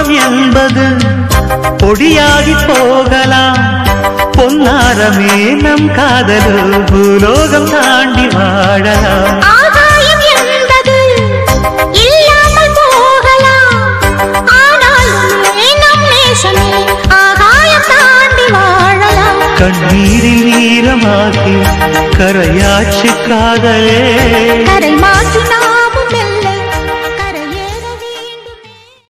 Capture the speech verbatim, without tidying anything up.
ஆகாயம் என்பது பொடியாகி போகலாம். பொன்னாரமே நம் காதலோ பூலோகம் தாண்டி வாழலாம். ஆகாயம் என்பது இல்லாமல் போகலாம். ஆனால் நம் நேசமே ஆகாயம் தாண்டி வாழலாம். கண்ணீரில் ஈரமாகி கரையாட்சி காதலே கரை மாற்றினார்